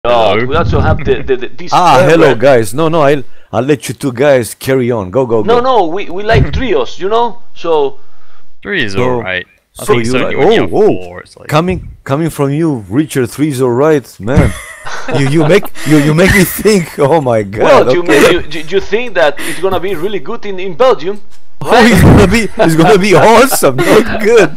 Oh, we also have this. Hello guys. No, I'll let you two guys carry on. Go. No, we like trios, you know. So 3 is alright. I So think it's you only like, when you have 4, it's like... coming from you, Richard, 3 is alright, man. you make me think. Oh my God. well, okay. you think that it's gonna be really good in Belgium? Oh, it's gonna be awesome. Not good.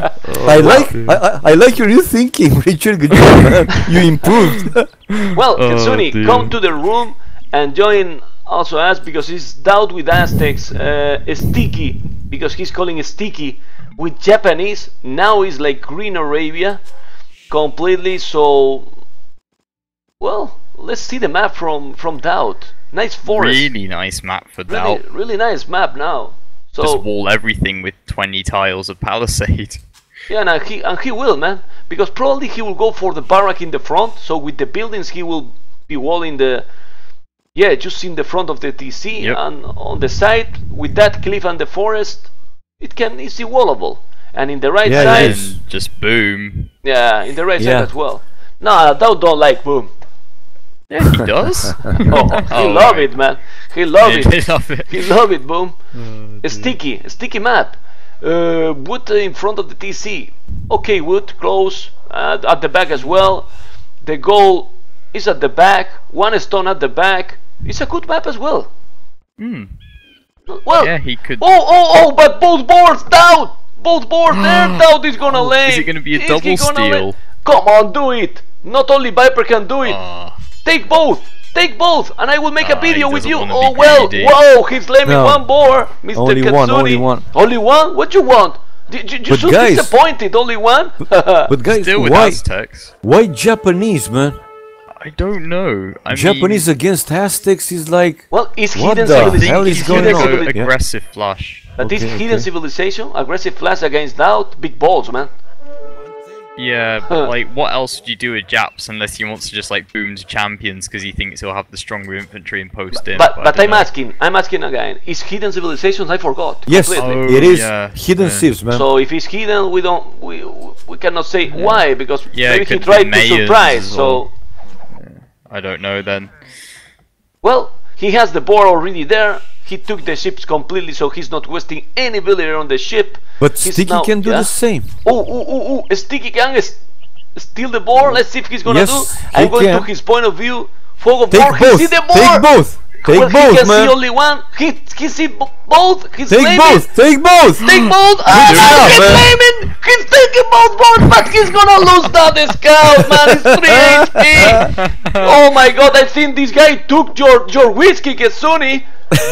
I like your new thinking, Richard. Good job, man. You improved. Well, Kitsune, come to the room and join also us because he's down with Aztecs. Sticky, because he's calling it Sticky with Japanese. Now he's like Green Arabia completely. So, well, let's see the map from Doubt. Nice forest. Really nice map for Doubt. Really nice map now. So just wall everything with 20 tiles of palisade. Yeah, and he will, man, because probably he will go for the barrack in the front. So with the buildings, he will be walling the, just in the front of the TC, and on the side with that cliff and the forest, it's wallable. And in the right side, and just boom. Yeah, in the right side as well. No, don't like boom. Yeah, he does. He love it, man. He love it. He love it, boom. A sticky map. Wood in front of the TC. Okay, Wood close at the back as well. The goal is at the back. One stone at the back. It's a good map as well. Well, yeah, he could. But both boards down. Both boards there. Doubt is gonna lay. Is it gonna be a double steal? Come on, do it. Not only Viper can do it. Take both, and I will make a video with you. Oh well, whoa, he's laying one board, Mr. Only Katsuni. Only one. What you want? You so disappointed. Only one. But guys, still with Aztecs. Why Japanese, man? I don't know. Japanese against Aztecs is like. Well, it's hidden civilization. What is going on? Aggressive flash. But this hidden civilization, aggressive flash against Doubt, big balls, man. Yeah, but like, what else would you do with Japs unless he wants to just like boom to champions because he thinks he'll have the stronger infantry and post in? But I'm asking again. Is hidden civilizations? I forgot. Yes, completely. it is hidden civs, man. So if it's hidden, we cannot say why because maybe he tried to surprise. So I don't know then. Well, he has the board already there. He took the ships completely, so he's not wasting any villager on the ship. But Sticky can do the same. Sticky can steal the board. Let's see if he's gonna do. I'm going to his point of view. Fog of board. He see the board. Take both. Take both, he can man. see only one. He see both. He's Take both. Take both. Take both. He's claiming. He's taking both boards, but he's gonna lose that scout, man. It's 3 HP. Oh my God! I think this guy took your whiskey, Kitsune.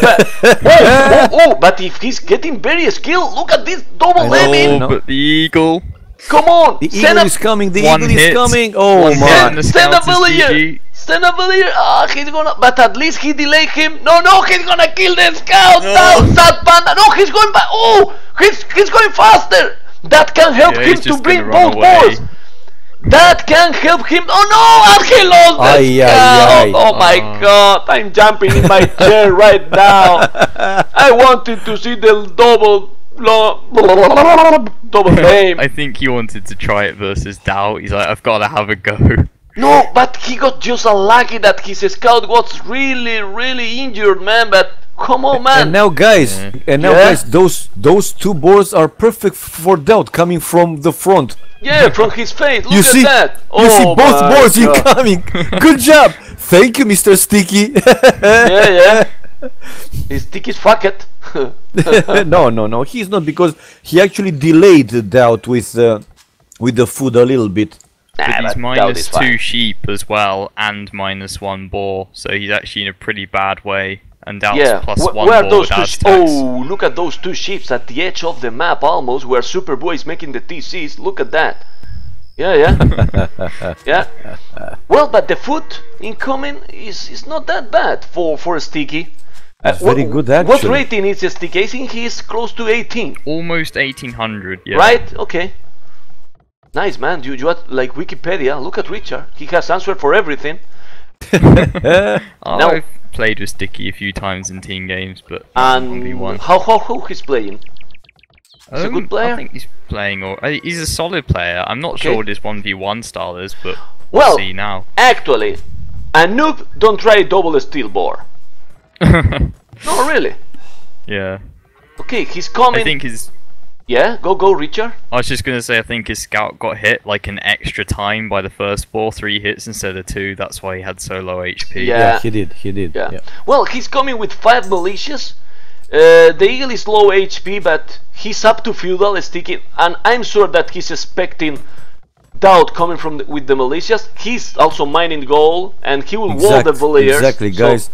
But if he's getting very skilled, look at this double aiming. But the eagle. Come on, the eagle is coming. The eagle is coming. Oh my! Send a villager. Send a villager. He's gonna. But at least he delayed him. No, he's gonna kill the scout. No, sad panda. No, he's going back. Oh, he's going faster. That can help him to bring both boards. That can help him. Oh no! And he lost the scout. Oh my God! I'm jumping in my chair right now. I wanted to see the double aim. I think he wanted to try it versus Doubt. He's like, I've got to have a go. No, but he got just unlucky that his scout was really injured, man. But come on, man. And now, guys, those two boards are perfect for Doubt coming from the front. Yeah, from his face. Look at that. You see both boards incoming. Good job. Thank you, Mr. Sticky. yeah. His Sticky's fuck it. No. He's not, because he actually delayed the Doubt with the food a little bit. But he's -2 sheep as well and -1 boar, so he's actually in a pretty bad way. And Doubt's +1 where boar with Aztecs. Oh, look at those two ships at the edge of the map almost, where Superboy is making the TCs. Look at that. Yeah. Well, but the food incoming is not that bad for Sticky. It's very good, actually. What rating is Sticky? I think he's close to 18. Almost 1800, yeah. Right? Okay. Nice, man. You are like Wikipedia. Look at Richard. He has answer for everything. I've played with Sticky a few times in team games, but and how he's playing? He's a good player. I think he's playing, he's a solid player. I'm not sure what his 1v1 style is, but Well, see now. actually, a noob don't try double steel bore. No, really. Yeah. Okay, he's coming. I think his. Yeah, go, Richard. I was just gonna say, I think his scout got hit like an extra time by the first ball, 3 hits instead of 2. That's why he had so low HP. Yeah. He did. Yeah. Well, he's coming with 5 militias. The Eagle is low HP, but he's up to feudal sticking, and I'm sure that he's expecting doubt coming from with the militias. He's also mining gold, and he will wall the villagers. Exactly, guys.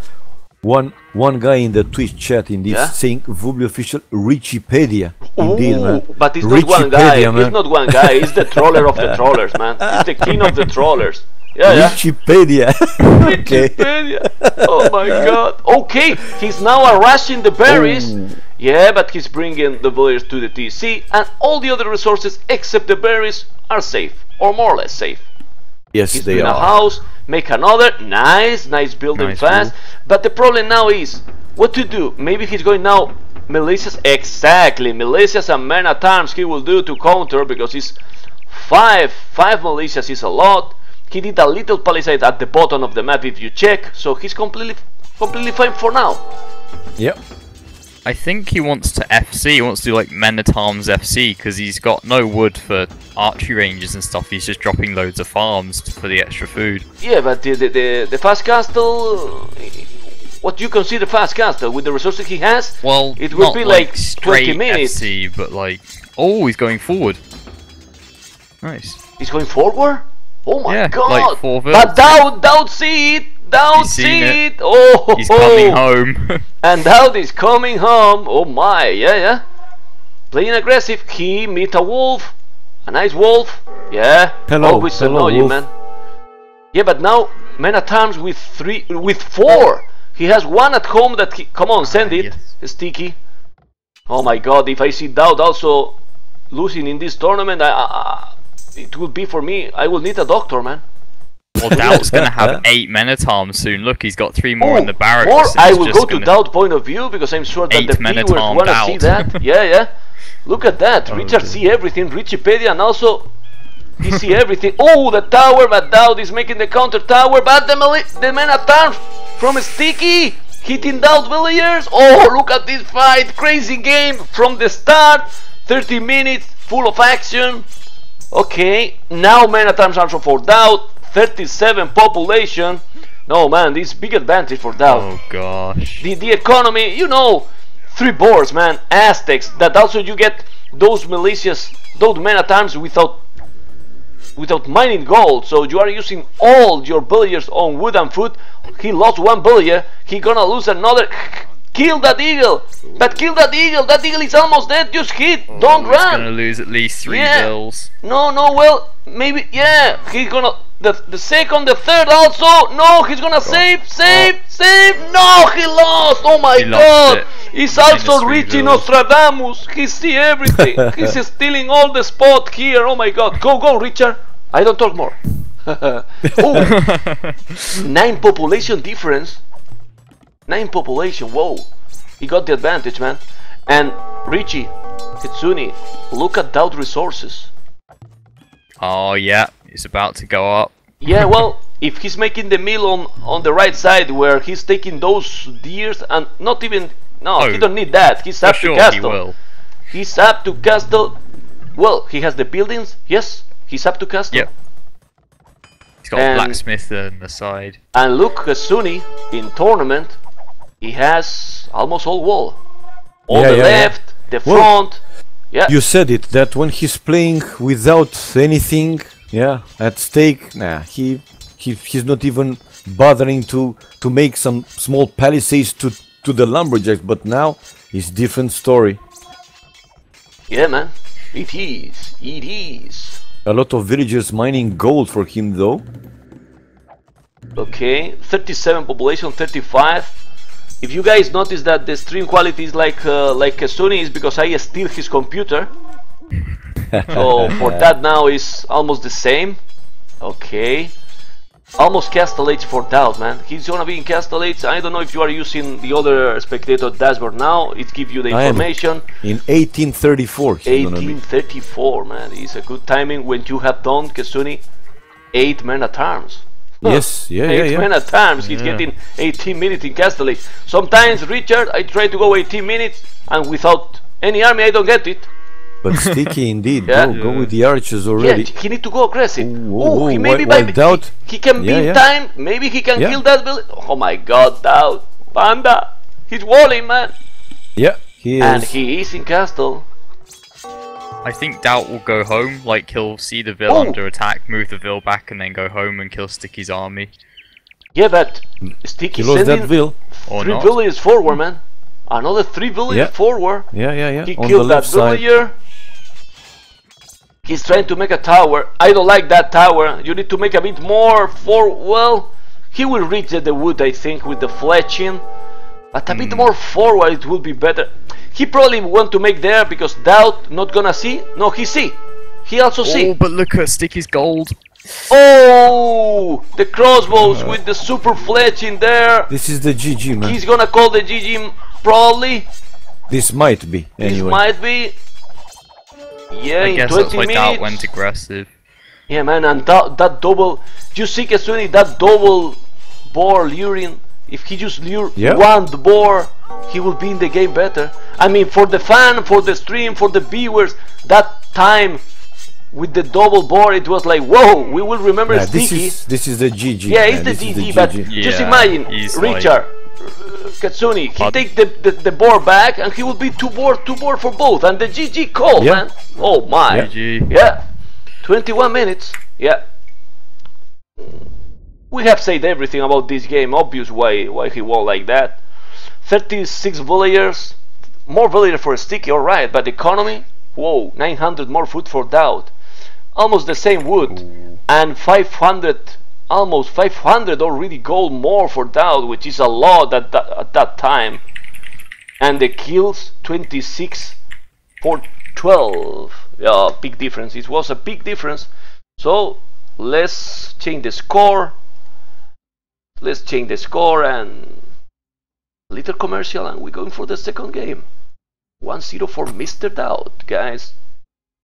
One guy in the Twitch chat indeed saying Vubli official Richipedia. Indeed, man. But it's not one guy. Man. It's not one guy. He's the troller of the trollers, man. He's the king of the trollers. Yeah. Richipedia. Wikipedia. Oh my god. Okay, he's now rushing the berries. Yeah, but he's bringing the villagers to the TC, and all the other resources except the berries are safe, or more or less safe. Yes, He's they doing are. a house, make another. Nice building fast. But the problem now is what to do. Maybe he's going now militias. Exactly, militias and men-at-arms he will do to counter, because he's five militias is a lot. He did a little palisade at the bottom of the map if you check, so he's completely fine for now. Yep. I think he wants to FC, he wants to do like Men-at-Arms FC, because he's got no wood for archery ranges and stuff. He's just dropping loads of farms for the extra food. Yeah, but the fast castle, what do you consider fast castle with the resources he has? Well, it would be like 20 minutes. FC, but like, oh, he's going forward. Nice. He's going forward? Oh my god! Like 4 but Dowd see it. Dowd see it. Oh, he's coming home. And Dowd is coming home. Oh my, yeah. Playing aggressive. He meet a wolf, a nice wolf. Yeah. Hello. Always annoying, man. Yeah, but now men-at-arms with 4. He has 1 at home that he. Come on, send it. Yes. Sticky. Oh my god! If I see Dowd also losing in this tournament, it would be for me. I will need a doctor, man. Well, Dowd's gonna have 8 men-at-arms soon. Look, he's got 3 more in the barracks. More? I will go to Dowd point of view, because I'm sure that the viewers wanna see that. Yeah. Look at that. Richard see everything. Richipedia, and also he see everything. Oh, the tower, but Dowd is making the counter tower. But the men-at-arms from Sticky hitting Dowd villagers. Oh, look at this fight. Crazy game from the start. 30 minutes full of action. Okay, now men-at-arms also for Dowd. 37 population. No, man, this big advantage for Dowd. Oh gosh. The economy, you know, 3 boards, man. Aztecs. That also you get those militias, those men-at-arms without mining gold. So you are using all your villagers on wood and food. He lost 1 villager. He gonna lose another. Kill that eagle! But kill that eagle! That eagle is almost dead! Just hit! Don't run! He's gonna lose at least 3 bills. No, well, maybe, yeah! He's gonna... The second, the third also! No, he's gonna save! No, he lost! Oh my god! He's also reaching Nostradamus! He see everything! He's stealing all the spot here! Oh my god! Go, Richard! I don't talk more! Oh! 9 population difference! 9 population, whoa! He got the advantage, man. And Richie, Kitsune, look at Dowd resources. Oh yeah, it's about to go up. Yeah, well, if he's making the mill on the right side where he's taking those deers and not even... No, he don't need that. He's up to castle. He will. He's up to castle. Well, he has the buildings. Yes, he's up to castle. Yep. He's got a blacksmith on the side. And look, Kitsune in tournament. He has almost all wall. On the left, the front. Yeah. You said it, that when he's playing without anything, at stake, he's not even bothering to make some small palisades to the lumberjacks, but now it's different story. Yeah, man. It is. A lot of villagers mining gold for him though. Okay, 37 population, 35. If you guys notice that the stream quality is like Kitsune, is because I steal his computer. So for that now is almost the same. Okay. Almost Castellates for Dowd, man. He's gonna be in Castellates. I don't know if you are using the other spectator dashboard now. It gives you the information. In 1834. 1834, man. It's a good timing when you have done Kitsune. 8 men at arms. Yes, yeah, 8 yeah. men at arms. He's getting 18 minutes in Castle Age. Sometimes, Richard, I try to go 18 minutes, and without any army, I don't get it. But Sticky indeed. Yeah. Go with the archers already. Yeah, he need to go aggressive. Ooh, He ooh, maybe while by Doubt- he can be Yeah, in yeah. time. Maybe he can Yeah. kill that village. Oh my God, Doubt, Panda, he's walling, man, Yeah, he is. and he is in castle. I think Doubt will go home, like he'll see the Vil Oh. under attack, move the Vil back, and then go home and kill Sticky's army. Yeah, but Sticky he lost that sending Vil. Or 3 not. villagers forward, man. Another 3 villagers Yeah. forward. Yeah, yeah, yeah. He On the killed that left side. villager. He's trying to make a tower. I don't like that tower. You need to make a bit more for. Well, he will reach the wood, I think, with the fletching. But a bit more forward, it will be better. He probably want to make there because Doubt not gonna see. No, he see. He also see. Oh, but look at Sticky's gold. Oh, the crossbows with the super fletching there. This is the GG, man. He's gonna call the GG probably. This might be, This anyway. might be. Yeah, I in guess 20 that's why minutes. Doubt went aggressive. Yeah, man, and that double. You see, Kasuni, that double boar luring. If he just lure Yeah. one boar, he will be in the game better. I mean, for the fan, for the stream, for the viewers, that time with the double boar, it was like, whoa, we will remember Yeah, Sticky. this is the GG. Yeah, man. it's the This is GG, but GG. just Yeah, imagine, he's like- Richard, Katsuni, he Pardon? take the boar back, and he will be two boar for both, and the GG call, Yeah. man. Oh my. Yeah. GG. Yeah, 21 minutes. Yeah. We have said everything about this game, obvious why he won like that. 36 villagers, more villagers for Sticky, alright, but economy, whoa, 900 more food for Doubt. Almost the same wood, and 500, almost 500 already gold more for Doubt, which is a lot at that time. And the kills, 26 for 12. Yeah, big difference. It was a big difference. So let's change the score. Let's change the score and little commercial, and we're going for the second game. 1-0 for Mr. Doubt, guys.